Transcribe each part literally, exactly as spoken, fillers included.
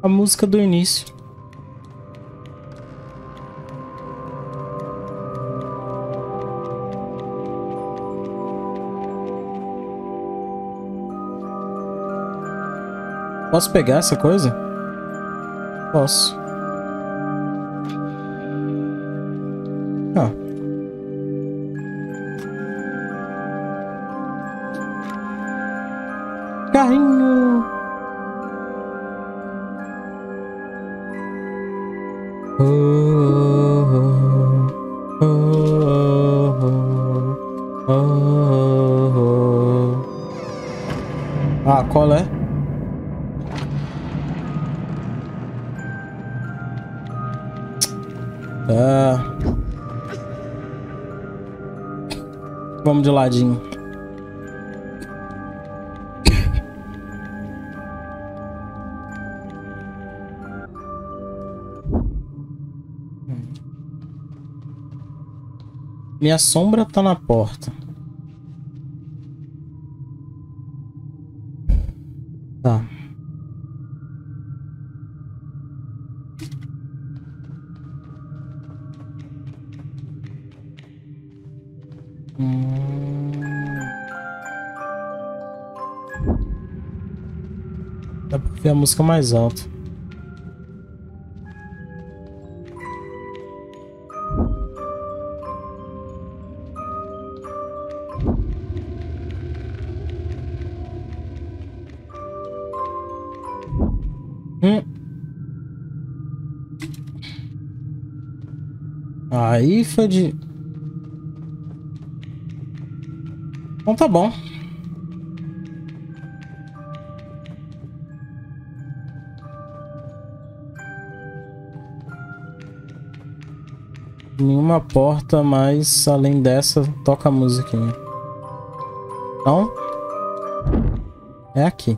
A música do início. Posso pegar essa coisa? Posso. Ah. Carrinho. Oh, oh, oh, oh, oh, oh. Ah, qual é? Tá. Vamos de ladinho. Minha sombra tá na porta. Tá. Hum... Dá pra ver a música mais alta. Hum. Aí foi de... Então tá bom. Nenhuma porta mais além dessa toca a musiquinha. Então, é aqui.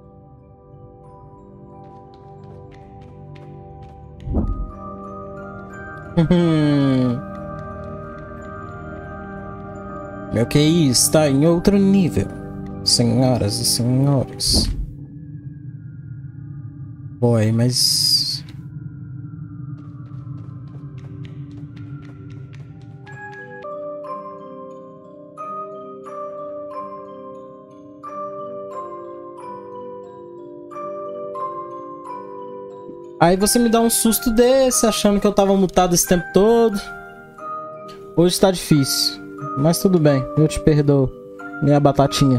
Meu Q I está em outro nível, senhoras e senhores. Boy, mas... Aí você me dá um susto desse, achando que eu tava mutado esse tempo todo. Hoje tá difícil, mas tudo bem, eu te perdoo, minha batatinha.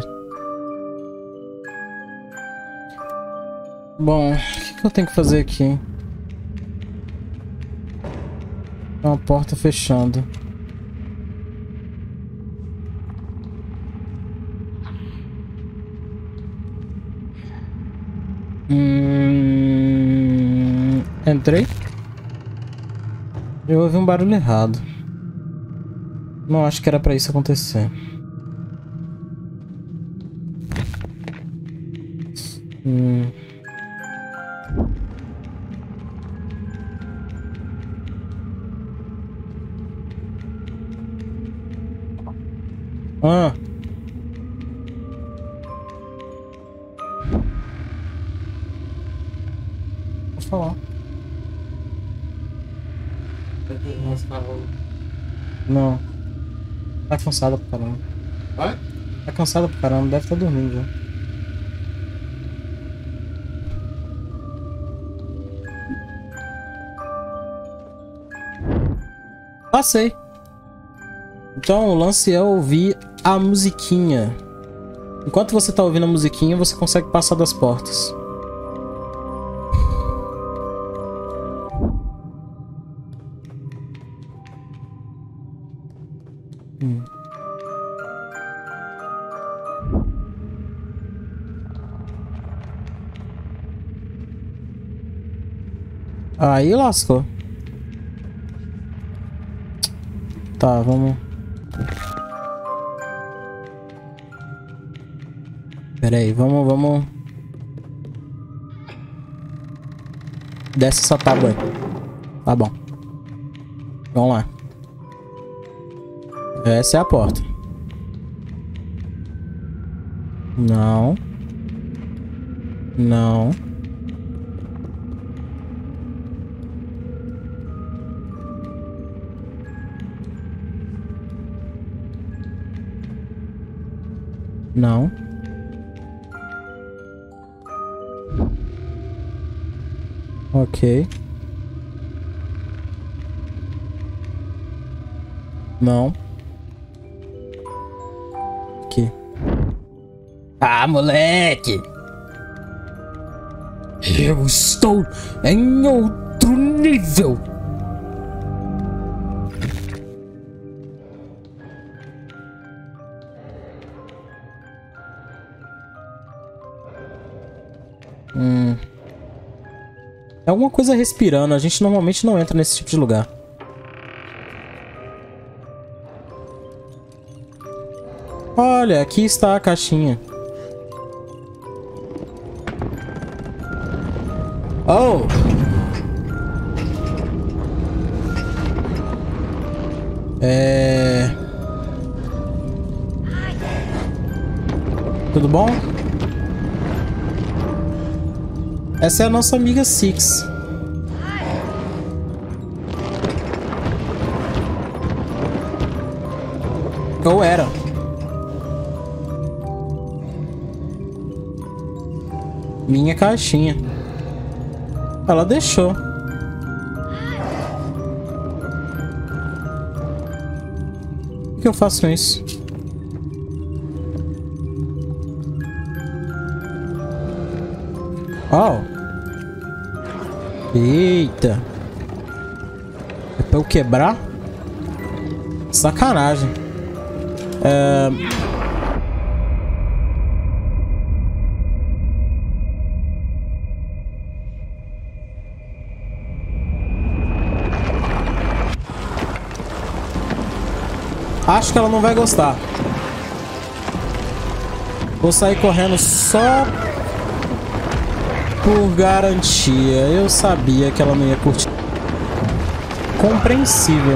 Bom, o que, que eu tenho que fazer aqui? Tem uma porta fechando. Hum... Entrei. Eu ouvi um barulho errado. Não acho que era pra isso acontecer. Hum... Ah. Vou falar. Não. Tá cansada pra caramba. Vai? Tá cansada pra caramba, deve estar dormindo já. Passei. Então o lance é ouvir a musiquinha. Enquanto você tá ouvindo a musiquinha, você consegue passar das portas. Hum. Aí lascou. Tá, vamos. Pera aí, vamos, vamos. Desce essa tábua aí. Tá bom. Vamos lá. Essa é a porta. Não. Não. Não. Ok. Não. Aqui. Ah, moleque! Eu estou em outro nível! Hum. É alguma coisa respirando. A gente normalmente não entra nesse tipo de lugar. Olha, aqui está a caixinha. Oh! É... Tudo bom? Essa é a nossa amiga Six. Ou era. Minha caixinha. Ela deixou. O que eu faço com isso? Oh. Eita. É pra eu quebrar? Sacanagem. É... Acho que ela não vai gostar. Vou sair correndo só por garantia. Eu sabia que ela não ia curtir. Compreensível.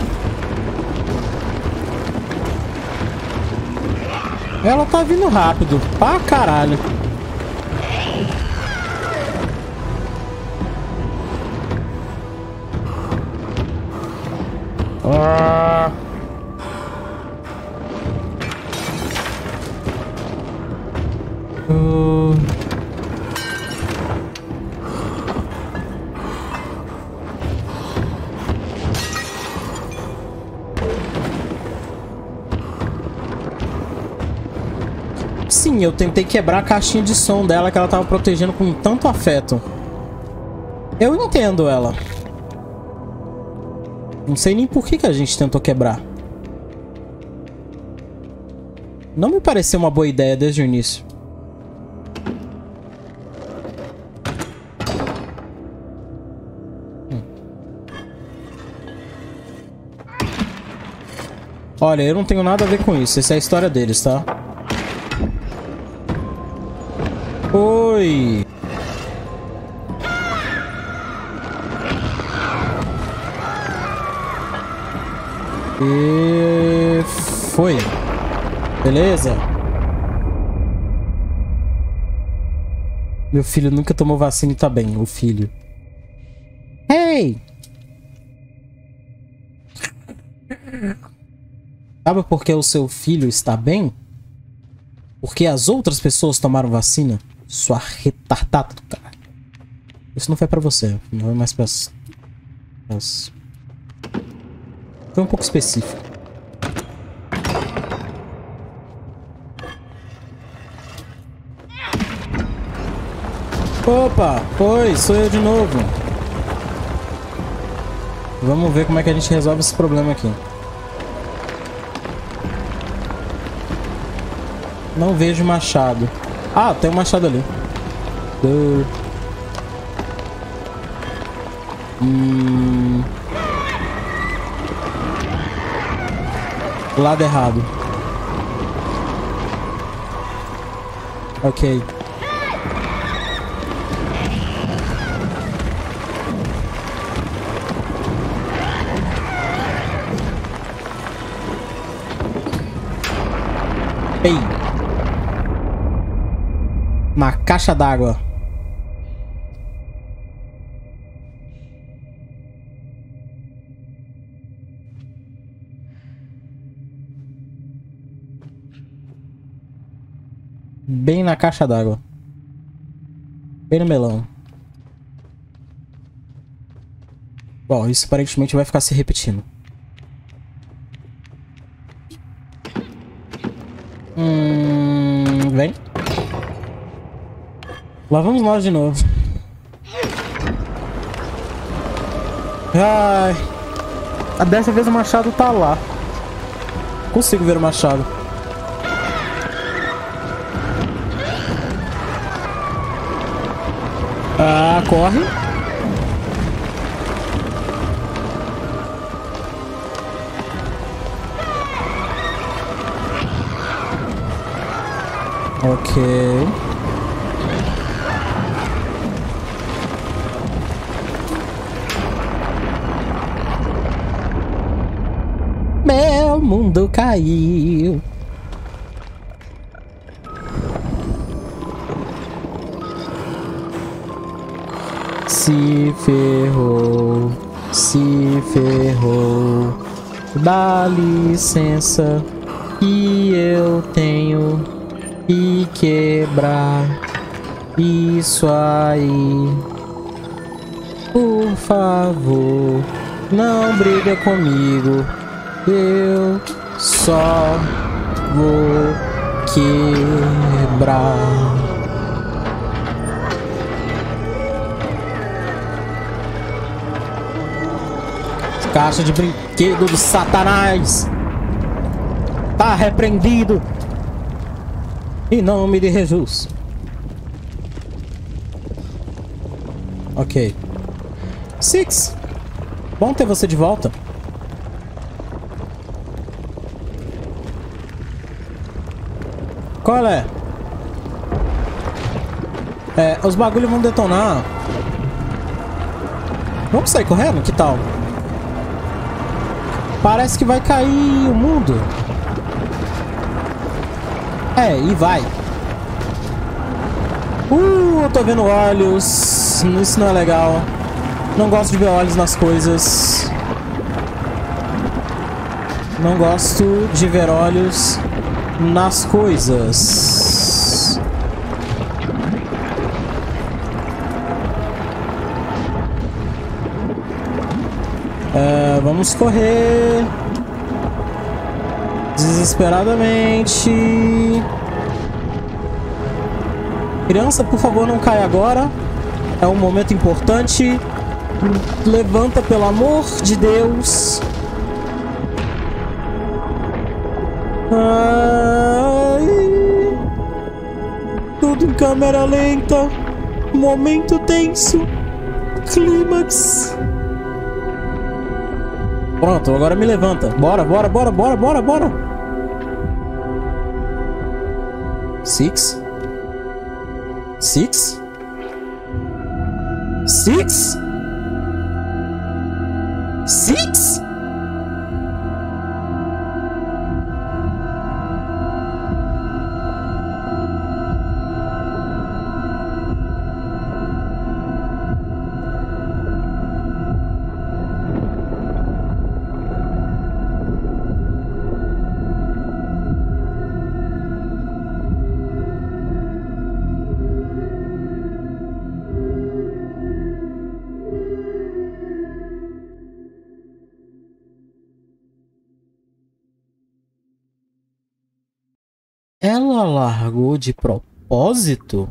Ela tá vindo rápido. Pra caralho. Ah. Uh. Sim, eu tentei quebrar a caixinha de som dela que ela tava protegendo com tanto afeto. Eu entendo ela. Não sei nem por que que a gente tentou quebrar. Não me pareceu uma boa ideia desde o início. Hum. Olha, eu não tenho nada a ver com isso. Essa é a história deles, tá? Oi! E... foi. Beleza? Meu filho nunca tomou vacina e tá bem, o filho. Hey! Sabe por que o seu filho está bem? Porque as outras pessoas tomaram vacina? Sua retardada do caralho. Isso não foi pra você, não é mais pra... Mas... foi um pouco específico. Opa! Oi, sou eu de novo. Vamos ver como é que a gente resolve esse problema aqui. Não vejo machado. Ah, tem um machado ali. Uh. Hum... Lado errado. Ok. Ei. Uma caixa d'água. Bem na caixa d'água. Bem no melão. Bom, isso aparentemente vai ficar se repetindo. Hum, vem. Lá vamos nós de novo. Ai. Dessa vez o machado tá lá. Consigo ver o machado. Ah, corre. Ok. Meu mundo caiu. Se ferrou, se ferrou. Dá licença que eu tenho que quebrar isso aí. Por favor, não briga comigo. Eu só vou quebrar. Caixa de brinquedo do Satanás. Tá repreendido. Em nome de Jesus. Ok. Six. Bom ter você de volta. Qual é? É, os bagulhos vão detonar. Vamos sair correndo? Que tal? Parece que vai cair o mundo. É, e vai. Uh, eu tô vendo olhos. Isso não é legal. Não gosto de ver olhos nas coisas. Não gosto de ver olhos nas coisas. É, vamos correr desesperadamente. Criança, por favor, não caia agora. É um momento importante. Levanta, pelo amor de Deus. Ai, tudo em câmera lenta. Momento tenso. Clímax. Pronto, agora me levanta. Bora, bora, bora, bora, bora, bora. Six? Six? Six? Six? Ela largou de propósito?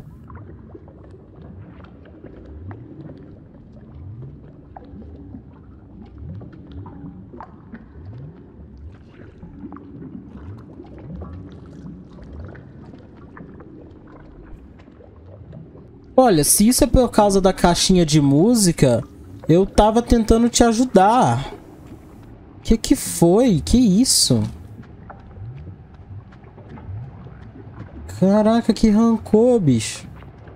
Olha, se isso é por causa da caixinha de música, eu tava tentando te ajudar. Que que foi? Que isso? Caraca, que rancor, bicho.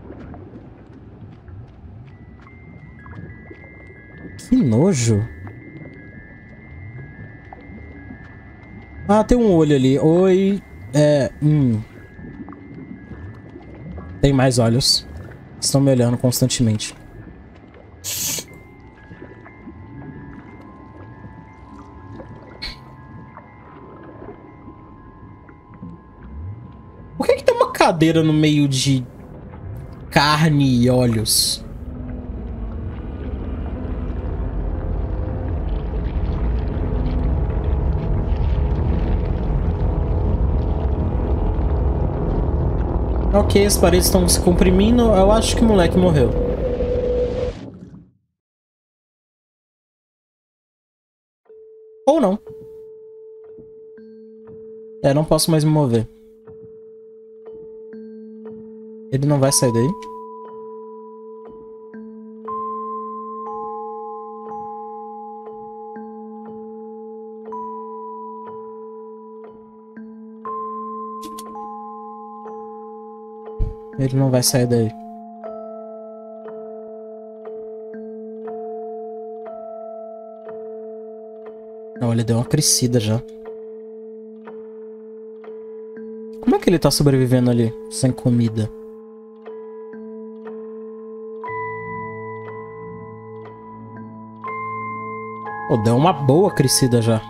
Que nojo. Ah, tem um olho ali. Oi. É. Hum. Tem mais olhos. Estão me olhando constantemente. Por que que tem uma cadeira no meio de carne e olhos? Ok, as paredes estão se comprimindo. Eu acho que o moleque morreu. Ou não. É, não posso mais me mover. Ele não vai sair daí? Ele não vai sair daí. Não, ele deu uma crescida já. Como é que ele tá sobrevivendo ali, sem comida? Pô, deu uma boa crescida já.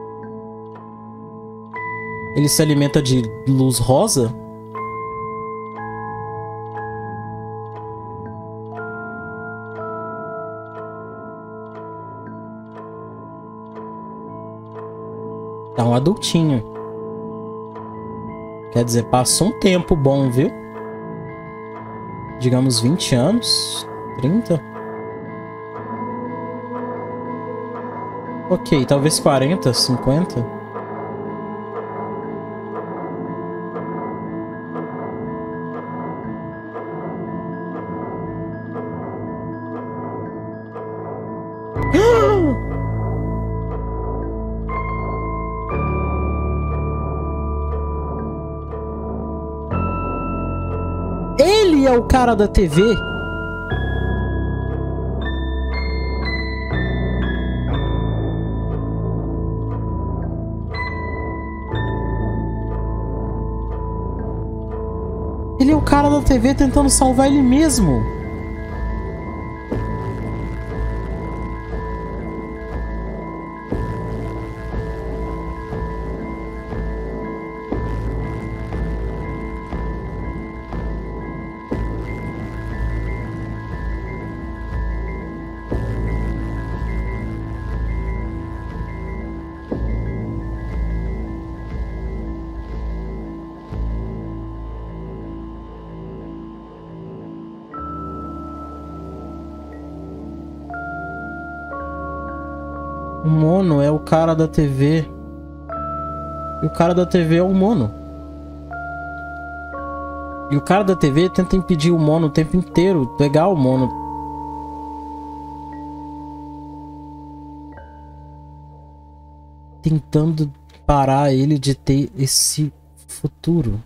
Ele se alimenta de luz rosa? Tá um adultinho. Quer dizer, passou um tempo bom, viu? Digamos vinte anos? trinta? Ok, talvez quarenta, cinquenta? Ele é o cara da T V? Ele é o cara da T V tentando salvar ele mesmo. O Mono é o cara da T V. E o cara da T V é o Mono. E o cara da T V tenta impedir o Mono o tempo inteiro, pegar o Mono. Tentando parar ele de ter esse futuro.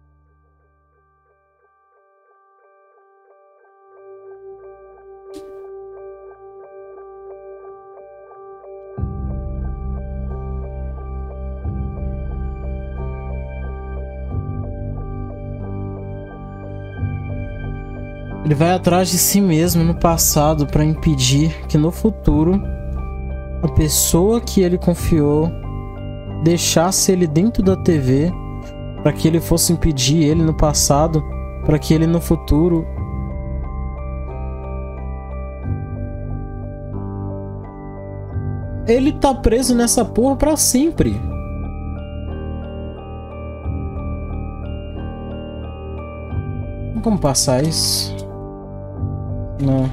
Ele vai atrás de si mesmo no passado para impedir que no futuro a pessoa que ele confiou deixasse ele dentro da T V, para que ele fosse impedir ele no passado, para que ele no futuro ele tá preso nessa porra para sempre. Como passar isso? Não.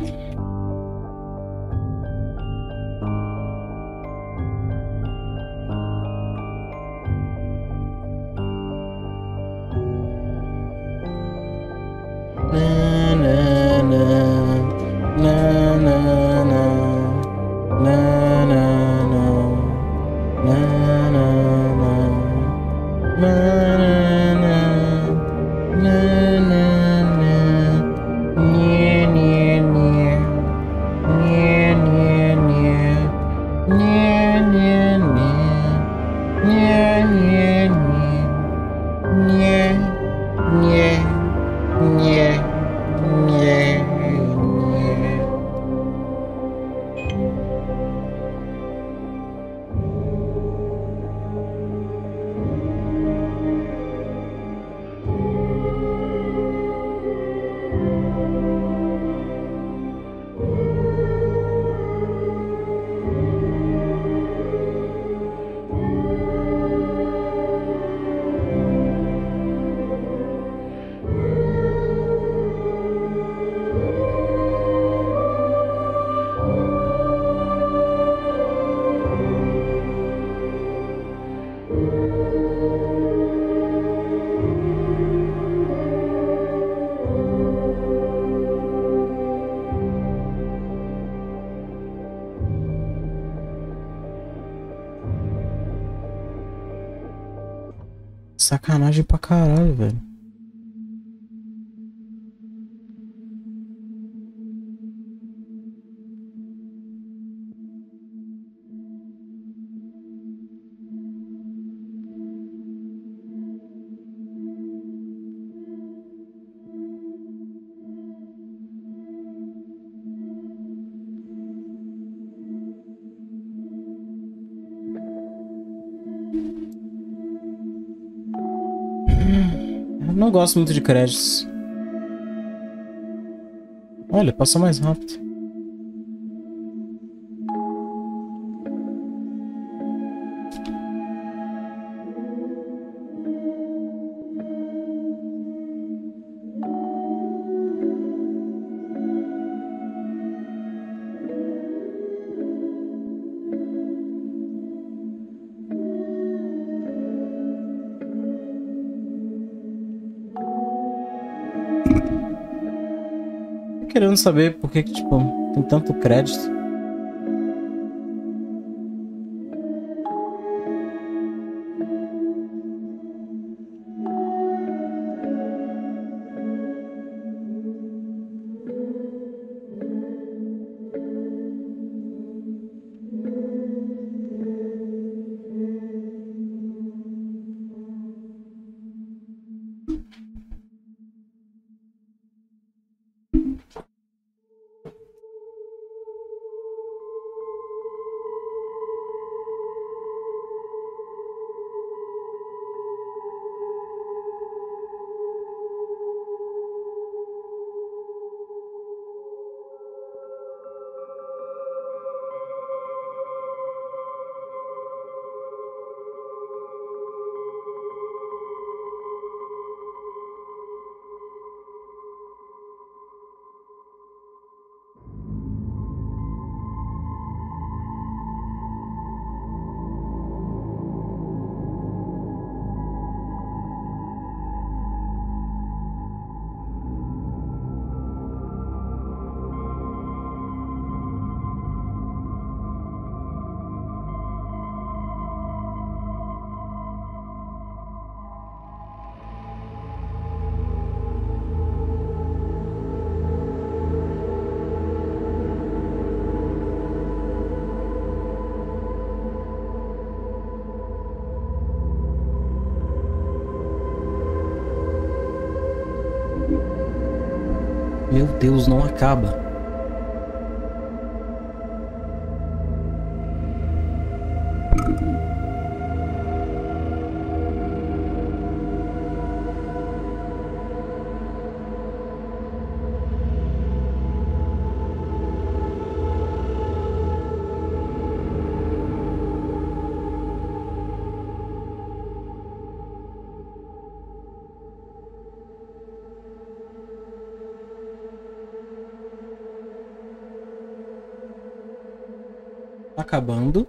Na, na, na, na, na, na, na, na, na, na, na, na. Sacanagem pra caralho, velho. Eu não gosto muito de créditos. Olha, passou mais rápido. Tô querendo saber por que que, tipo, tem tanto crédito. Meu Deus, não acaba. Acabando.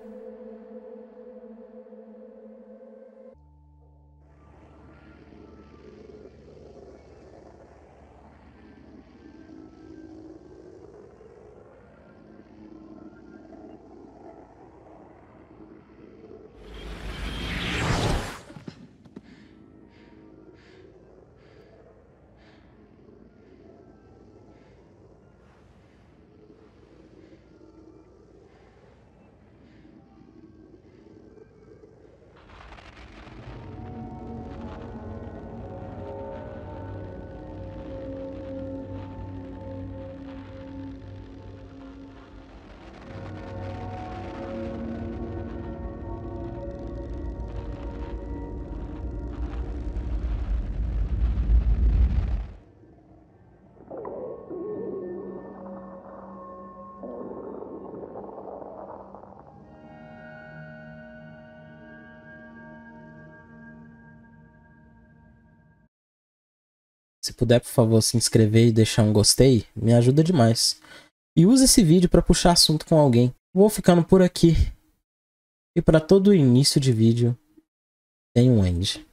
Se puder, por favor, se inscrever e deixar um gostei, me ajuda demais. E use esse vídeo para puxar assunto com alguém. Vou ficando por aqui. E para todo início de vídeo, tem um end.